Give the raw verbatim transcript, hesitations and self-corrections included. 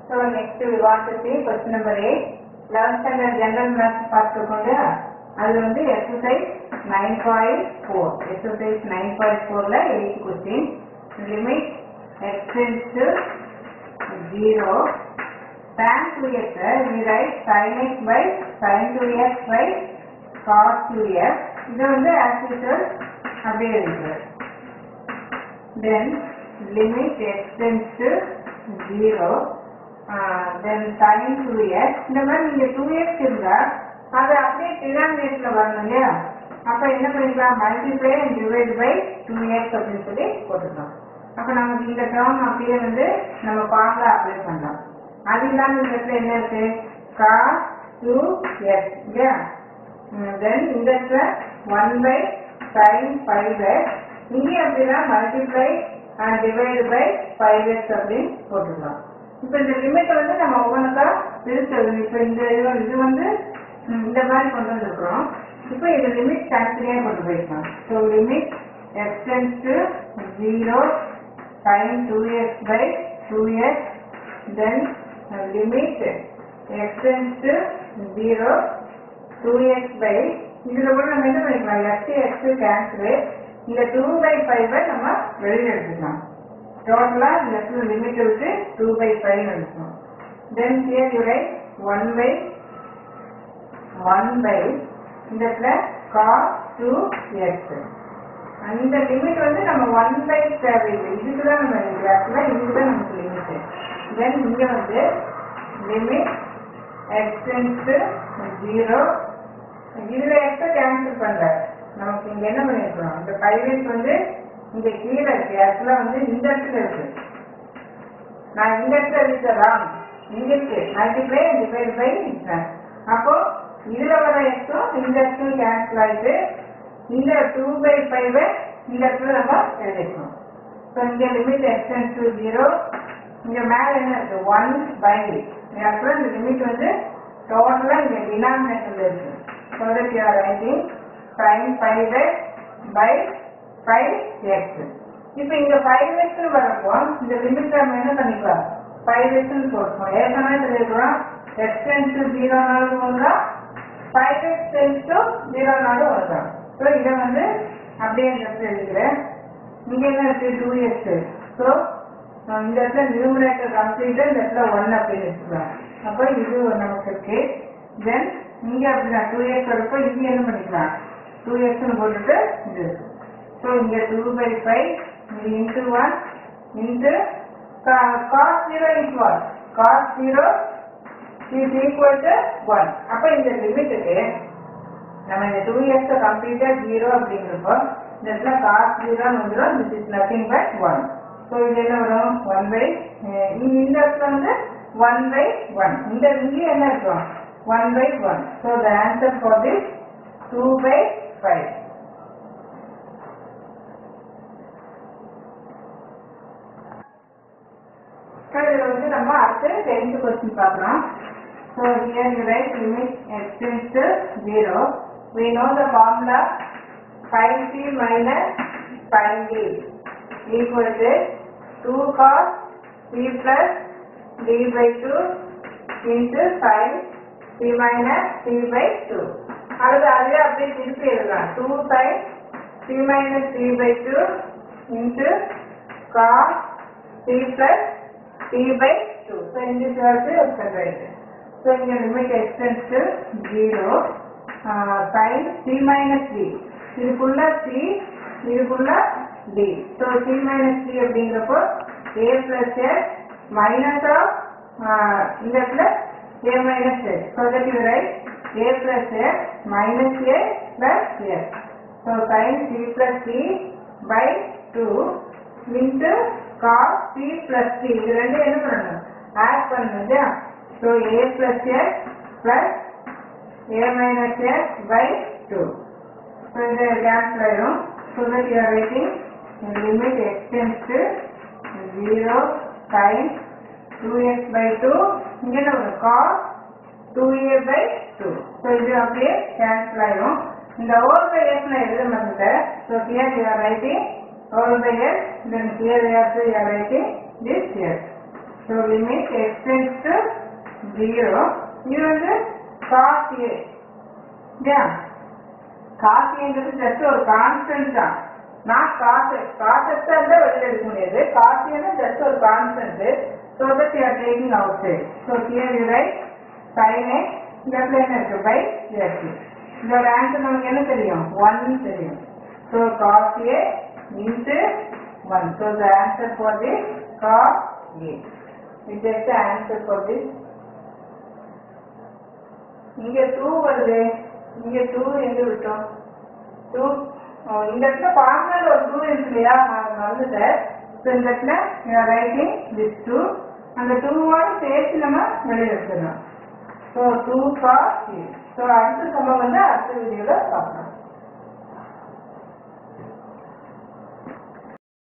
So next we want to see question number eight. eleventh standard general maths பார்த்துக்கோங்க. அது வந்து exercise nine point four. Exercise nine point four ல eighth question. Limit x tends to zero. Tan two x we write sin x by sin two x by cos two x. இது வந்து as usual அப்படியே இருக்கு. Then limit x tends to zero. Uh, then sin two x. இந்த மாதிரி நீங்க two x இருந்தா அது அப்படியே டினாமினேட்டர்ல வரணும் இல்லையா? அப்ப என்ன பண்ணிக்கலாம், multiply and divide by two x அப்படின்னு சொல்லி போட்டுக்கலாம். அப்ப நமக்கு இந்த டேர்ம் அப்படியே வந்து நம்ம ஃபார்முலா அப்ளை பண்ணலாம். அது இல்லாம இந்த இடத்துல என்ன இருக்கு, cos two x இல்லையா? தென் இந்த இடத்துல one by sin five x. இங்கே அப்படின்னா multiply and divide by five x அப்படின்னு போட்டுக்கலாம். இப்போ இந்த லிமிட்டை வந்து நம்ம ஒவ்வொன்றா பிரிச்சது. இப்போ இந்த இது வந்து இந்த மாதிரி கொண்டு வந்துருக்கிறோம். இப்போ இந்த லிமிட் தனித்தனியாக கொண்டு போயிருக்கோம். So limit x tends to zero sin two x by two x. Then uh, limit x tends to zero two x by இதில் கூட நம்ம என்ன பண்ணிக்கலாம், x x கேன்சல், இந்த two by five நம்ம வெளியில் எடுத்துக்கலாம். டோட்டலா இந்த லிமிட் விட்டு two by five எடுக்கணும். Then here you write one by one by இந்த இடத்துல cos two x. அந்த லிமிட் வந்து நம்ம one by தேவையில்லை, இதுக்கு தான் நம்ம ஆக்சுவலா இதுக்கு தான் நமக்கு லிமிட். தென் இங்க வந்து limit x tends to zero. இதுல x கேன்சல் பண்ற நமக்கு இங்க என்ன பண்ணிருக்கோம், இந்த five x வந்து இங்க கீழே இருக்கு, ஆக்சுவலா வந்து இந்த இடத்துல இருக்கு. நான் இந்த இடத்துல இருக்கிறான், இங்க இருக்கு மல்டிப்ளை டிவைட் பை. அப்போ இதுல வர எக்ஸும் இந்த இடத்துல கேன்சல் ஆயிட்டு இந்த டூ பை ஃபைவ் இந்த இடத்துல நம்ம எழுதிக்கணும். ஸோ இங்க limit x tends to zero. இங்க மேல என்ன இருக்கு, ஒன் பை. ஆக்சுவலா இந்த லிமிட் வந்து டோட்டலா இங்க டினாமினேட்டர்ல இருக்கு. So that you are writing sin five x by five x. இப்போ இங்க five x வரப்போ இந்த லிமிட் நம்ம என்ன பண்ணிக்கலாம், five x போட்டுக்கோம். ஏற்கனவே சொல்லிருக்கிறோம் x tends to zero நாலும் வரலாம், five x tends to zero நாலும் வரலாம். ஸோ இதை வந்து அப்படியே இந்த இடத்துல எழுதுகிறேன். இங்க என்ன இருக்கு, two x. ஸோ இந்த இடத்துல நியூமரேட்டர் கம்ப்ளீட்டா இந்த இடத்துல ஒன் அப்படின்னு வச்சுக்கலாம். அப்போ இது நமக்கு இருக்கு. தென் இங்க அப்படின்னா two x வரப்போ இங்க என்ன பண்ணிக்கலாம், two x போட்டுட்டு இது. So இங்க two by five into one into cos zero is what, cos zero is equal to one. அப்ப இந்த லிமிட்டுக்கு நம்ம இந்த two x கம்ப்ளீட்டா zero அப்படிங்கிறப்போ இந்த இடத்துல cos zero வந்துடும். this is nothing but one. so இது என்ன வரும், one by இந்த இடத்துல வந்து one by one. இந்த இங்கே என்ன இருக்கும், one by one. so the answer for this two by five. இதில் வந்து நம்ம அடுத்து tenth question பார்க்கலாம். So here you write limit x tends to zero. We know the formula sin t minus sin d equal to two cos t plus d by two into sin t minus t by two. அடுத்து அதுவே அப்படியே திருப்பி எழுதலாம், two sin t minus t by two into cos t plus t by two. So in this also you can write. So in your limit x tends to zero uh, sin t minus d. இதுக்குள்ள t, இதுக்குள்ள d. So t minus d அப்படிங்கிறப்போ a plus x minus of uh, இந்த இடத்துல a minus x. So that you write a plus x minus a plus x. So sin t plus t by two into cos t plus t. இது ரெண்டு என்ன பண்ணணும், add பண்ணுங்க. So a plus x plus a minus x by two. So இது cancel ஆயிடும். So that you are writing limit x tends to zero sin two x by two. இங்க என்ன வரும், cos two a by two. So இது அப்படியே cancel ஆயிடும். இந்த whole by x நான் எழுத மாட்டேன். So here you are writing whole by x. Then here you are writing this here. So limit x tends to zero. இது வந்து cos A இல்லையா? காஸ் ஏங்கிறது ஜஸ்ட் ஒரு கான்ஸ்டன்ட் தான், not cos x. Cos x இருந்தால் வெளியில் எடுக்க முடியாது. காஸ் ஏன்னா ஜஸ்ட் ஒரு constant. So that you are taking outside. So here you write sin x. இந்த இடத்துல என்ன இருக்கு? By x. இதோட ஆன்சர் நமக்கு என்ன தெரியும்? ஒன் தெரியும். So cos A into one. So the answer for this cos A. We get the answer for this. இங்க two வருது, இங்க two எங்க விட்டோம்? two இந்த இடத்துல ஃபார்முலால ஒரு two இருக்கு இல்லையா? நான் மறந்துட்டேன். ஸோ இந்த இடத்துல you are writing this two. அந்த two ஓட சேர்த்து நம்ம வெளியே எடுத்துக்கணும். So two cos A. So அடுத்த சம்பவம் வந்து அடுத்த வீடியோல பார்க்கலாம்.